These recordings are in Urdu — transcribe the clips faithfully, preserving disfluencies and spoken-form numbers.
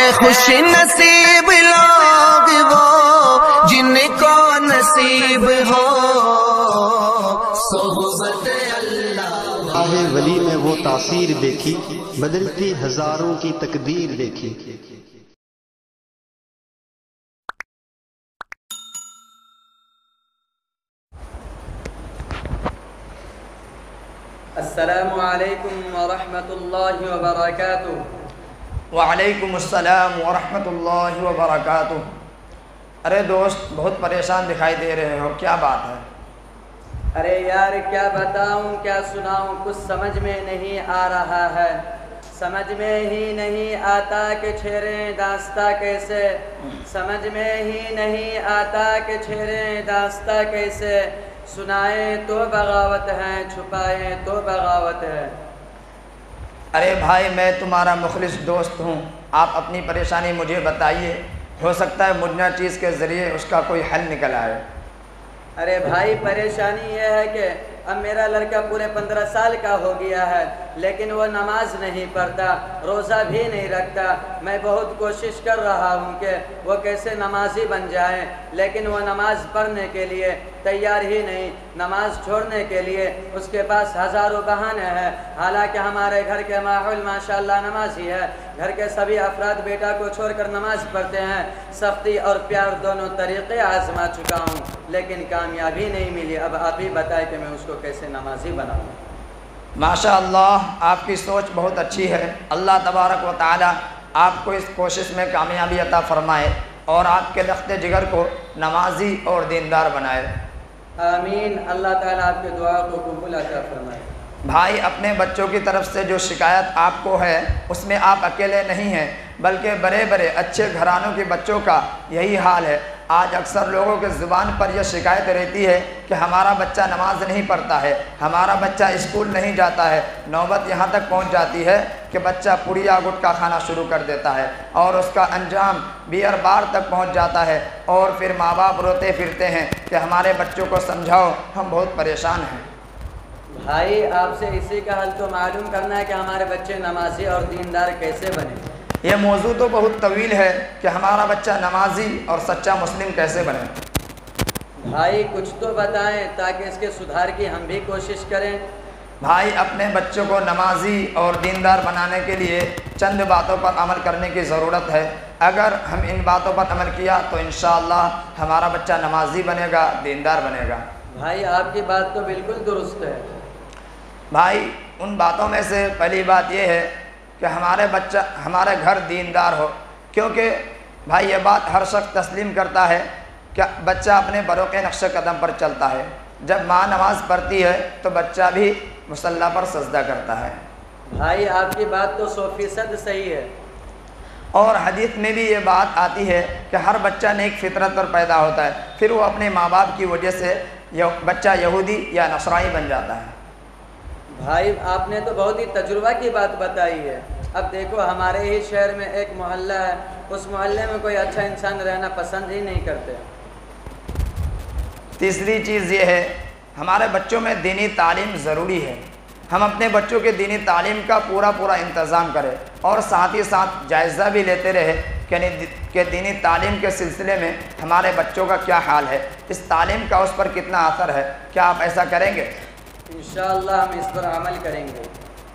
خوش نصیب لوگ وہ جن کو نصیب ہو صحبت اللہ۔ راہ ولی میں وہ تاثیر دیکھی، بدلتی ہزاروں کی تقدیر دیکھی۔ السلام علیکم ورحمۃ اللہ وبرکاتہ۔ وعلیکم السلام ورحمۃ اللہ وبرکاتہ۔ ارے دوست، بہت پریشان دکھائی دے رہے ہو، کیا بات ہے؟ ارے یار کیا بتاؤں کیا سناؤں، کچھ سمجھ میں نہیں آ رہا ہے، سمجھ میں ہی نہیں آتا کہ چھیڑیں داستہ کیسے، سمجھ میں ہی نہیں آتا کہ چھیڑیں داستہ کیسے، سنائیں تو بغاوت ہے، چھپائیں تو بغاوت ہے۔ ارے بھائی، میں تمہارا مخلص دوست ہوں، آپ اپنی پریشانی مجھے بتائیے، ہو سکتا ہے مجھنا چیز کے ذریعے اس کا کوئی حل نکل آئے۔ ارے بھائی، پریشانی یہ ہے کہ اب میرا لڑکا پورے پندرہ سال کا ہو گیا ہے، لیکن وہ نماز نہیں پڑھتا، روزہ بھی نہیں رکھتا۔ میں بہت کوشش کر رہا ہوں کہ وہ کیسے نمازی بن جائے، لیکن وہ نماز پڑھنے کے لیے تیار ہی نہیں، نماز چھوڑنے کے لیے اس کے پاس ہزاروں بہانے ہیں۔ حالانکہ ہمارے گھر کے ماحول ماشاءاللہ نمازی ہے، گھر کے سبھی افراد بیٹا کو چھوڑ کر نماز پڑھتے ہیں، سختی اور پیار دونوں طریقے آزما چکا ہوں، لیکن کامیابی نہیں ملی۔ اب آپ ہی بتائیں کہ میں اس کو کیسے نمازی بناؤں۔ ماشاء اللہ، آپ کی سوچ بہت اچھی ہے، اللہ تبارک و تعالی آپ کو اس کوشش میں کامیابی عطا فرمائے اور آپ کے لخت جگر کو نمازی اور دیندار بنائے۔ آمین۔ اللہ تعالیٰ آپ کے دعا کو قبول عطا فرمائے۔ بھائی، اپنے بچوں کی طرف سے جو شکایت آپ کو ہے اس میں آپ اکیلے نہیں ہیں، بلکہ بڑے بڑے اچھے گھرانوں کے بچوں کا یہی حال ہے۔ آج اکثر لوگوں کے زبان پر یہ شکایت رہتی ہے کہ ہمارا بچہ نماز نہیں پڑھتا ہے، ہمارا بچہ اسکول نہیں جاتا ہے۔ نوبت یہاں تک پہنچ جاتی ہے کہ بچہ پڑیا گٹکا کھانا شروع کر دیتا ہے اور اس کا انجام بیئر بار تک پہنچ جاتا ہے، اور پھر ماں باپ روتے پھرتے ہیں کہ ہمارے بچوں کو سمجھاؤ، ہم بہت پریشان ہیں۔ بھائی، آپ سے اسی کا حل تو معلوم کرنا ہے کہ ہمارے بچے نمازی اور دیندار کیسے بنے۔ یہ موضوع تو بہت طویل ہے کہ ہمارا بچہ نمازی اور سچا مسلم کیسے بنے۔ بھائی کچھ تو بتائیں تاکہ اس کے سدھار کی ہم بھی کوشش کریں۔ بھائی، اپنے بچوں کو نمازی اور دیندار بنانے کے لیے چند باتوں پر عمل کرنے کی ضرورت ہے۔ اگر ہم ان باتوں پر عمل کیا تو انشاءاللہ ہمارا بچہ نمازی بنے گا، دیندار بنے گا۔ بھائی آپ کی بات تو بالکل درست ہے۔ بھائی، ان باتوں میں سے پہلی بات یہ ہے کہ ہمارے بچہ ہمارے گھر دیندار ہو، کیونکہ بھائی یہ بات ہر شخص تسلیم کرتا ہے کہ بچہ اپنے بڑوں کے نقش قدم پر چلتا ہے۔ جب ماں نماز پڑھتی ہے تو بچہ بھی مصلی پر سجدہ کرتا ہے۔ بھائی آپ کی بات تو سو فیصد صحیح ہے۔ اور حدیث میں بھی یہ بات آتی ہے کہ ہر بچہ نیک فطرت پر پیدا ہوتا ہے، پھر وہ اپنے ماں باپ کی وجہ سے بچہ یہودی یا نصرانی بن جاتا ہے۔ بھائی آپ نے تو بہت ہی تجربہ کی بات بتائی ہے۔ اب دیکھو ہمارے ہی شہر میں ایک محلہ ہے، اس محلے میں کوئی اچھا انسان رہنا پسند ہی نہیں کرتے۔ تیسری چیز یہ ہے، ہمارے بچوں میں دینی تعلیم ضروری ہے۔ ہم اپنے بچوں کے دینی تعلیم کا پورا پورا انتظام کریں اور ساتھ ہی ساتھ جائزہ بھی لیتے رہے کہ دینی تعلیم کے سلسلے میں ہمارے بچوں کا کیا حال ہے، اس تعلیم کا اس پر کتنا اثر ہے۔ کیا آپ ایسا کریں گے؟ انشاءاللہ ہم اس پر عمل کریں گے۔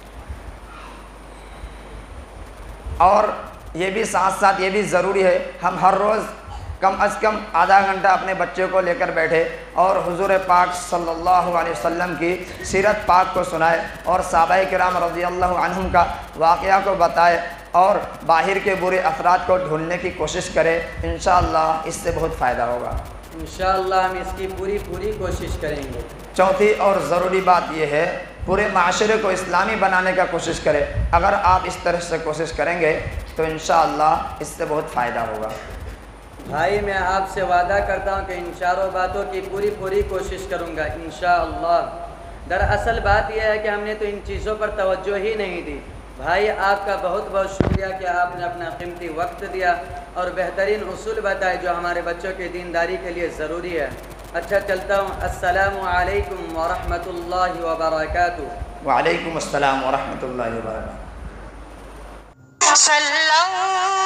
اور یہ بھی ساتھ ساتھ یہ بھی ضروری ہے ہم ہر روز کم از کم آدھا گھنٹہ اپنے بچے کو لے کر بیٹھے اور حضور پاک صلی اللہ علیہ وسلم کی سیرت پاک کو سنائے اور صحابہ کرام رضی اللہ عنہم کا واقعہ کو بتائے اور باہر کے برے افراد کو ڈھونڈنے کی کوشش کرے۔ انشاءاللہ اس سے بہت فائدہ ہوگا۔ انشاءاللہ ہم اس کی پوری پوری کوشش کریں گے۔ چوتھی اور ضروری بات یہ ہے، پورے معاشرے کو اسلامی بنانے کا کوشش کرے۔ اگر آپ اس طرح سے کوشش کریں گے تو انشاءاللہ اس سے بہت فائدہ ہوگا۔ بھائی میں آپ سے وعدہ کرتا ہوں کہ ان چاروں باتوں کی پوری پوری کوشش کروں گا انشاءاللہ۔ دراصل بات یہ ہے کہ ہم نے تو ان چیزوں پر توجہ ہی نہیں دی۔ بھائی آپ کا بہت بہت شکریہ کہ آپ نے اپنا قیمتی وقت دیا اور بہترین اصول بتائے جو ہمارے بچوں کی دینداری کے لیے ضروری ہے۔ اچھا چلتا ہوں، السلام علیکم ورحمۃ اللہ وبرکاتہ۔ وعلیکم السلام ورحمۃ اللہ وبرکاتہ۔